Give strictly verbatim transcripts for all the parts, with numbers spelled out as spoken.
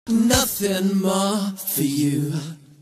Nothing more for you.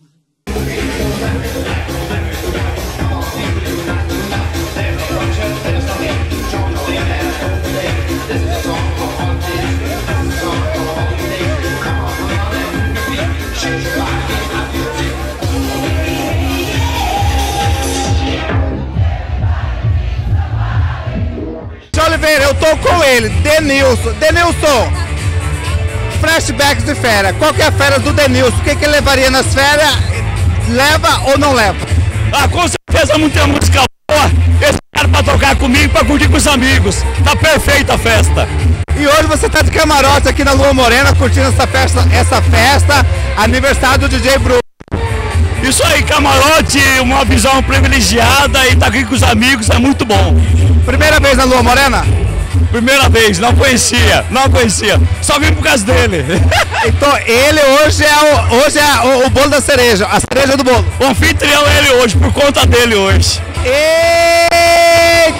Oliveira, eu tô com ele, Denilson. Denilson, flashbacks de férias. Qual que é a férias do Denilson? O que, que ele levaria nas férias? Leva ou não leva? Ah, com certeza muita música boa. Esse cara pra tocar comigo, pra curtir com os amigos. Tá perfeita a festa. E hoje você tá de camarote aqui na Lua Morena, curtindo essa festa, essa festa, aniversário do D J Bruno. Isso aí, camarote, uma visão privilegiada e tá aqui com os amigos, é muito bom. Primeira vez na Lua Morena? Primeira vez, não conhecia, não conhecia, só vim por causa dele. Então ele hoje é, o, hoje é o, o bolo da cereja, a cereja do bolo. O anfitrião é ele hoje, por conta dele hoje. Eita!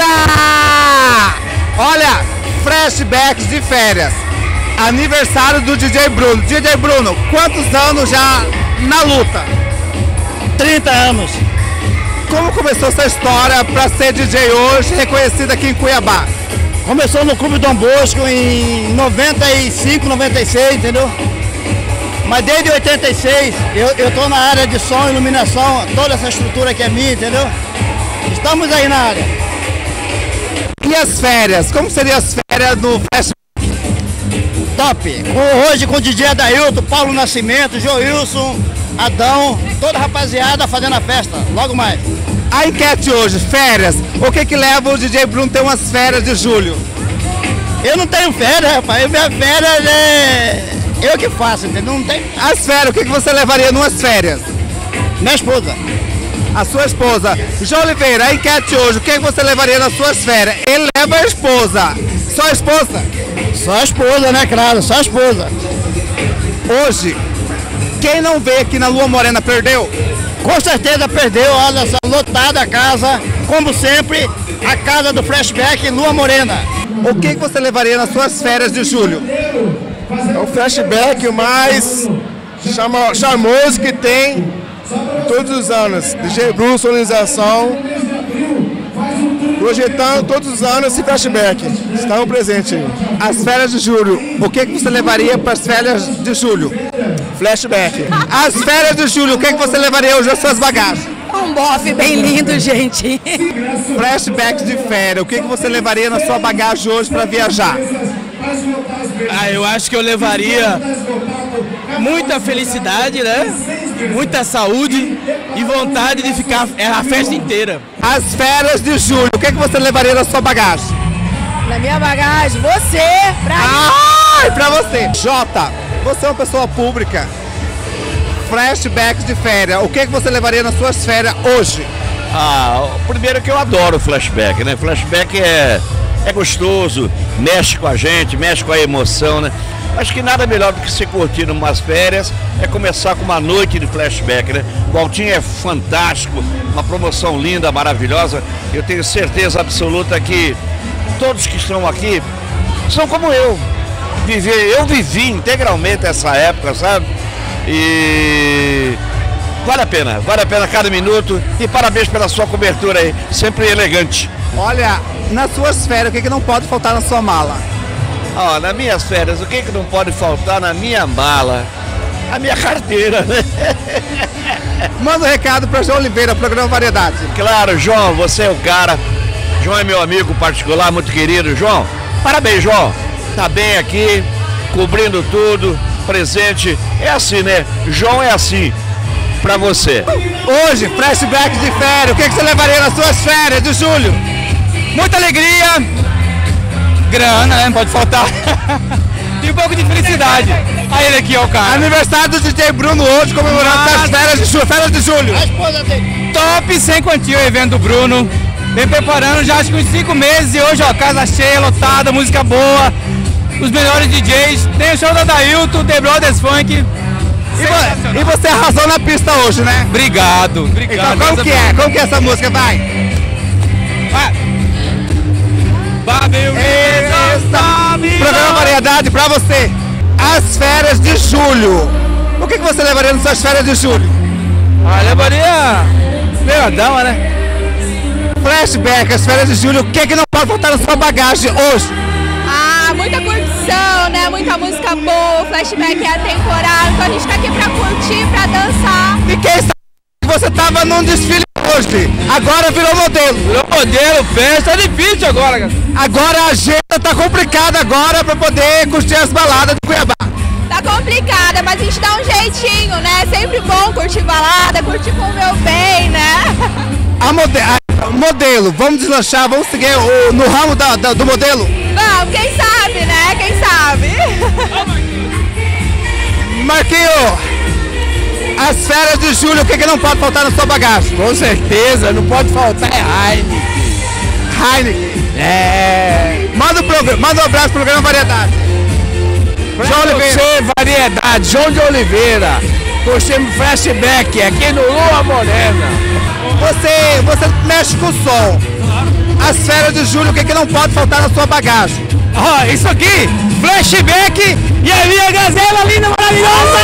Olha, flashbacks de férias, aniversário do D J Bruno. D J Bruno, quantos anos já na luta? trinta anos. Como começou essa história para ser D J hoje, reconhecido aqui em Cuiabá? Começou no Clube Dom Bosco em noventa e cinco, noventa e seis, entendeu? Mas desde oitenta e seis eu, eu tô na área de som, iluminação, toda essa estrutura que é minha, entendeu? Estamos aí na área. E as férias? Como seriam as férias do Flash? Top! Com, hoje com o D J Adailton, Paulo Nascimento, Joilson, Adão, toda a rapaziada fazendo a festa, logo mais. A enquete hoje, férias, o que que leva o D J Bruno a ter umas férias de julho? Eu não tenho férias, rapaz, minha férias é eu que faço, entendeu? Não tem. As férias, o que que você levaria numas férias? Minha esposa. A sua esposa. João Oliveira, a enquete hoje, o que que você levaria nas suas férias? Ele leva a esposa. Só a esposa? Só a esposa, né, claro, só a esposa. Hoje, quem não veio aqui na Lua Morena perdeu? Com certeza perdeu, olha essa lotada a casa, como sempre, a casa do Flashback Lua Morena. O que que você levaria nas suas férias de julho? É o flashback mais chama, charmoso que tem todos os anos. D J Bruno, sonorização, projetando todos os anos esse flashback. Estão presentes aí. As férias de julho, o que que você levaria para as férias de julho? Flashback. As férias de julho, o que que você levaria hoje nas suas bagagens? Um bofe bem lindo, gente. Flashback de férias, o que que você levaria na sua bagagem hoje para viajar? Ah, eu acho que eu levaria muita felicidade, né? Muita saúde e vontade de ficar a festa inteira. As férias de julho, o que que você levaria na sua bagagem? Na minha bagagem, você, pra Ah, pra você. Jota, você é uma pessoa pública. Flashbacks de férias, o que que você levaria nas suas férias hoje? Ah, primeiro que eu adoro flashback, né? Flashback é, é gostoso, mexe com a gente, mexe com a emoção, né? Acho que nada melhor do que se curtir umas férias é começar com uma noite de flashback, né? O Altinho é fantástico, uma promoção linda, maravilhosa. Eu tenho certeza absoluta que todos que estão aqui são como eu. Viver, eu vivi integralmente essa época, sabe? E vale a pena, vale a pena cada minuto. E parabéns pela sua cobertura aí, sempre elegante. Olha, nas suas férias, o que que não pode faltar na sua mala? Ó, nas minhas férias, o que que não pode faltar na minha mala? A minha carteira, né? Manda um recado para João Oliveira, programa Variedade. Claro, João, você é o cara. João é meu amigo particular, muito querido. João, parabéns, João. Tá bem aqui, cobrindo tudo, presente. É assim, né? João é assim, pra você. Hoje, flashback de férias, o que que você levaria nas suas férias de julho? Muita alegria, grana, né? Não pode faltar. E um pouco de felicidade. Aí ele aqui, ó, o cara. Aniversário do D J Bruno hoje, comemorando as férias de julho. Férias de julho. A esposa dele. Top sem quantia o evento do Bruno. Vem preparando já acho que uns cinco meses e hoje, ó, casa cheia, lotada, música boa. Os melhores D Js. Tem o show da Adailton, The Brothers Funk. E, vo e você arrasou na pista hoje, né? Obrigado, obrigado. Então como que é? Como que é essa música? Vai! Vai! Vai, meu Programa Variedade pra você! as férias de julho. O que, que você levaria nas suas férias de julho? Ah, levaria meia dama, né? Flashback, as férias de julho, o que, que não pode faltar na sua bagagem hoje? Ah, muita curtição, né? Muita música boa, o flashback é atemporal, então a gente tá aqui pra curtir, pra dançar. E quem sabe que você tava num desfile hoje, agora virou modelo. Virou modelo, festa, é difícil agora, cara. Agora a agenda tá complicada agora pra poder curtir as baladas de Cuiabá. Tá complicada, mas a gente dá um jeitinho, né? Sempre bom curtir balada, curtir com o meu bem, né? A mode a modelo, vamos deslanchar, vamos seguir o, no ramo da, da, do modelo? Vamos, quem sabe, né? Quem sabe? Marquinho, as férias de julho, o que, que não pode faltar na sua bagagem? Com certeza, não pode faltar é Heineken. Heineken. É. Manda, um manda um abraço pro programa Variedade. João Oliveira. Variedade, João de Oliveira. Curtimos flashback aqui no Lua Morena. Você, você mexe com o som. As férias de julho, o que, que não pode faltar na sua bagagem? Ó, oh, isso aqui, flashback e a minha gazela linda, maravilhosa!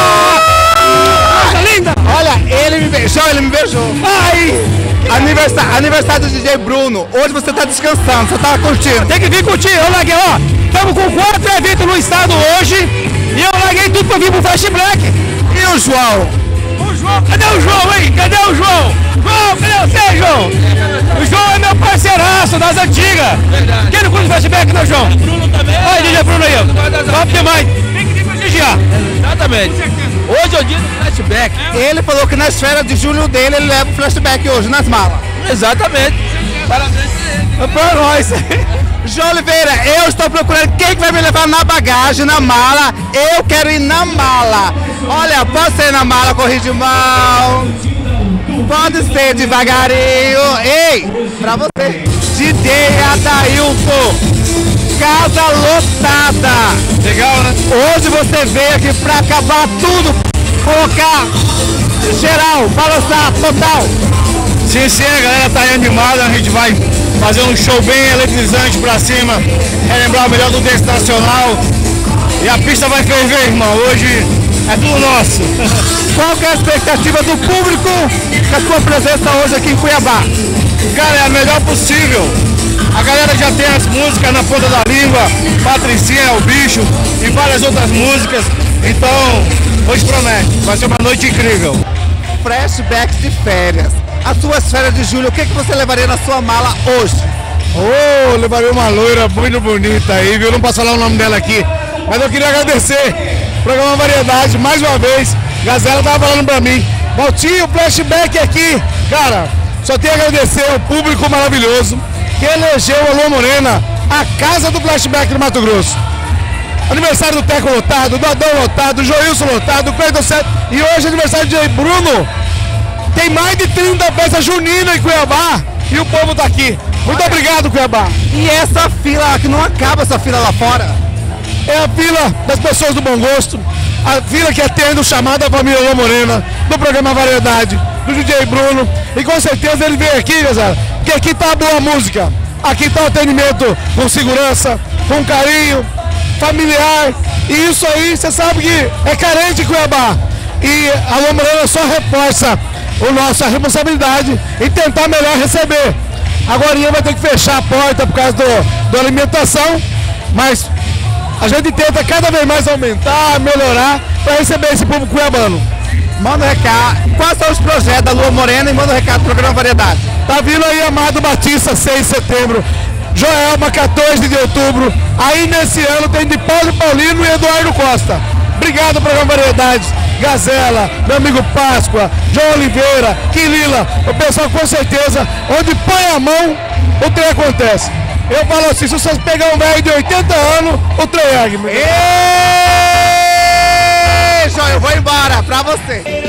Coisa linda! Olha, ele me beijou, ele me beijou. Ai! Aniversário, aniversário do D J Bruno. Hoje você tá descansando, você tá curtindo. Tem que vir curtir, eu larguei, ó. Estamos com quatro eventos no estado hoje e eu larguei tudo pra vir pro flashback. E o João? O João, cadê o João, hein? Cadê o João? João, cadê você, João? O João é meu parceiraço das antigas. Verdade. Quem não curte flashback, não, João? Bruno também. Olha, D J Bruno aí, ó. Top demais. Tem que vir prestigiar. Exatamente. Hoje é o dia do flashback. Ele falou que nas férias de julho dele ele leva o flashback hoje, nas malas. Exatamente. Parabéns pra nós. João Oliveira, eu estou procurando quem que vai me levar na bagagem, na mala. Eu quero ir na mala. Olha, pode ser na mala, corrige de mão. Pode ser devagarinho. Ei, pra você. D J Adailton. Casa lotada. Legal, né? Hoje você veio aqui pra acabar tudo. Colocar geral, balançar, total. Sim, sim, a galera tá aí animada. A gente vai fazer um show bem eletrizante pra cima. Relembrar o melhor do dance nacional. E a pista vai ferver, irmão. Hoje é tudo nosso. Qual que é a expectativa do público com a sua presença hoje aqui em Cuiabá? Cara, é a melhor possível. A galera já tem as músicas na ponta da língua, Patricinha, O Bicho e várias outras músicas. Então, hoje promete, vai ser uma noite incrível. Flashbacks de férias. As suas férias de julho, o que, que você levaria na sua mala hoje? Oh, levaria uma loira muito bonita aí, viu? Não posso falar o nome dela aqui. Mas eu queria agradecer o programa Variedade, mais uma vez. Gazela tava falando pra mim. Valtinho, flashback aqui. Cara, só tenho a agradecer ao público maravilhoso que elegeu a Lua Morena a casa do flashback do Mato Grosso. Aniversário do Teco lotado, do Adão lotado, do Joilson lotado, do Cleiton Sete. E hoje é aniversário de Bruno. Tem mais de trinta festas juninas em Cuiabá e o povo tá aqui. Muito obrigado, Cuiabá. E essa fila, que não acaba essa fila lá fora? É a fila das pessoas do bom gosto, a fila que atende o chamado da família Lua Morena, do programa Variedade, do D J Bruno. E com certeza ele veio aqui, galera, porque aqui tá boa música, aqui tá o atendimento com segurança, com carinho, familiar. E isso aí, você sabe que é carente em Cuiabá. E a Lua Morena só reforça a nossa responsabilidade em tentar melhor receber. Agora vai ter que fechar a porta por causa do, da alimentação, mas a gente tenta cada vez mais aumentar, melhorar para receber esse público cuiabano. Manda um recado. Quais são os projetos da Lua Morena e manda um recado do programa Variedade. Tá vindo aí Amado Batista, seis de setembro. Joelma, quatorze de outubro. Aí nesse ano tem de Paulo Paulino e Eduardo Costa. Obrigado, programa Variedade. Gazela, meu amigo Páscoa, João Oliveira, Quilila, o pessoal com certeza, onde põe a mão, o trem acontece. Eu falo assim, se vocês pegar um velho de oitenta anos, o trem ergue. Êêêê, João, eu vou embora, pra você.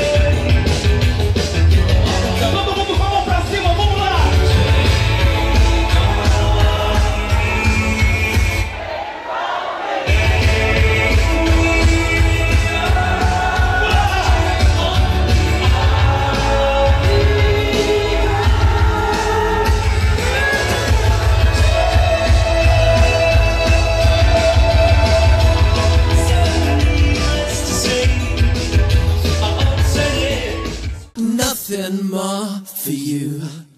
nothing more for you.